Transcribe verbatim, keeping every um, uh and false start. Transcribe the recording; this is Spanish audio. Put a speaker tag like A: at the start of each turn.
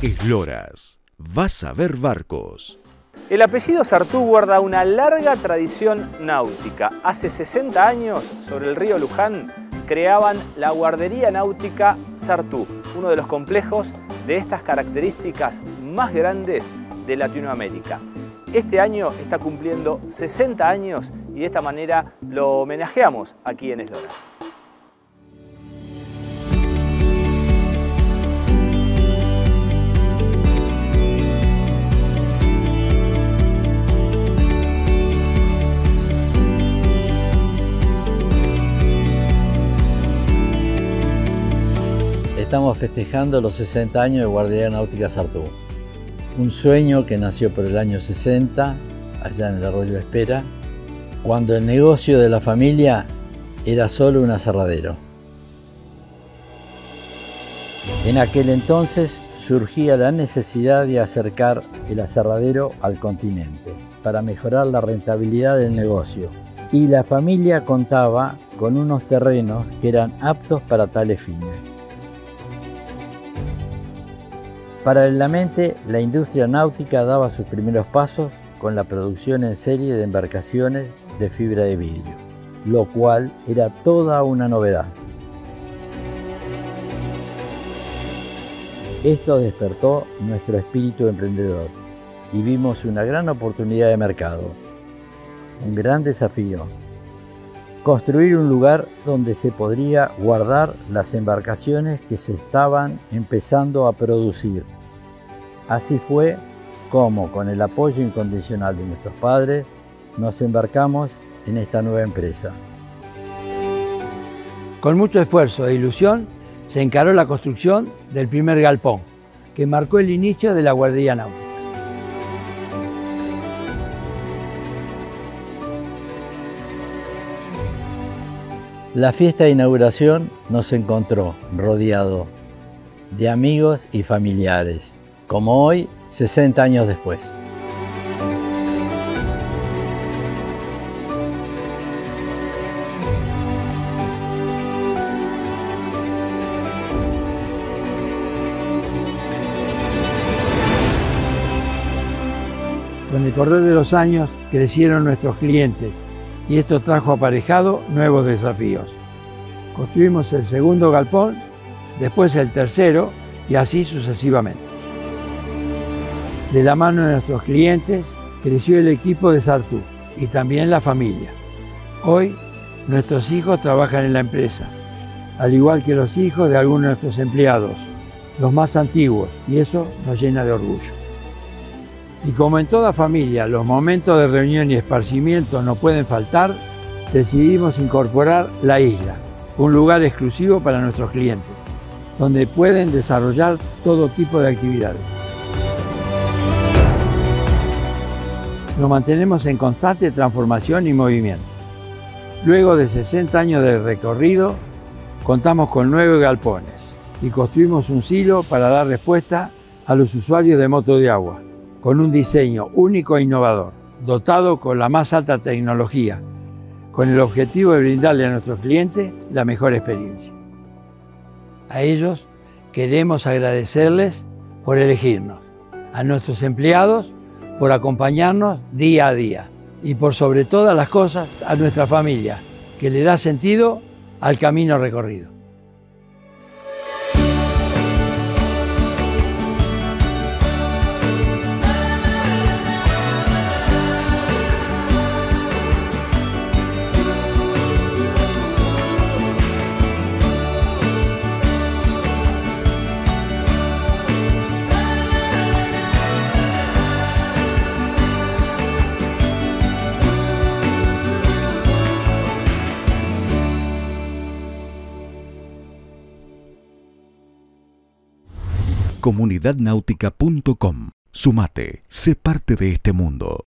A: Esloras, vas a ver barcos.
B: El apellido Sartú guarda una larga tradición náutica. Hace sesenta años, sobre el río Luján, creaban la guardería náutica Sartú, uno de los complejos de estas características más grandes de Latinoamérica. Este año está cumpliendo sesenta años y de esta manera lo homenajeamos aquí en Esloras.
C: Estamos festejando los sesenta años de Guardería Náutica Sartú. Un sueño que nació por el año sesenta, allá en el Arroyo Espera, cuando el negocio de la familia era solo un aserradero. En aquel entonces surgía la necesidad de acercar el aserradero al continente para mejorar la rentabilidad del negocio, y la familia contaba con unos terrenos que eran aptos para tales fines. Paralelamente, la industria náutica daba sus primeros pasos con la producción en serie de embarcaciones de fibra de vidrio, lo cual era toda una novedad. Esto despertó nuestro espíritu emprendedor y vimos una gran oportunidad de mercado, un gran desafío: construir un lugar donde se podría guardar las embarcaciones que se estaban empezando a producir. Así fue como, con el apoyo incondicional de nuestros padres, nos embarcamos en esta nueva empresa.
D: Con mucho esfuerzo e ilusión se encaró la construcción del primer galpón, que marcó el inicio de la guardería náutica.
C: La fiesta de inauguración nos encontró rodeado de amigos y familiares, como hoy, sesenta años después.
D: Con el correr de los años crecieron nuestros clientes, y esto trajo aparejado nuevos desafíos. Construimos el segundo galpón, después el tercero y así sucesivamente. De la mano de nuestros clientes creció el equipo de Sartú y también la familia. Hoy nuestros hijos trabajan en la empresa, al igual que los hijos de algunos de nuestros empleados, los más antiguos, y eso nos llena de orgullo. Y como en toda familia los momentos de reunión y esparcimiento no pueden faltar, decidimos incorporar la isla, un lugar exclusivo para nuestros clientes, donde pueden desarrollar todo tipo de actividades. Nos mantenemos en constante transformación y movimiento. Luego de sesenta años de recorrido, contamos con nueve galpones y construimos un silo para dar respuesta a los usuarios de moto de agua, con un diseño único e innovador, dotado con la más alta tecnología, con el objetivo de brindarle a nuestros clientes la mejor experiencia. A ellos queremos agradecerles por elegirnos, a nuestros empleados por acompañarnos día a día, y por sobre todas las cosas a nuestra familia, que le da sentido al camino recorrido.
A: comunidad náutica punto com. Sumate, sé parte de este mundo.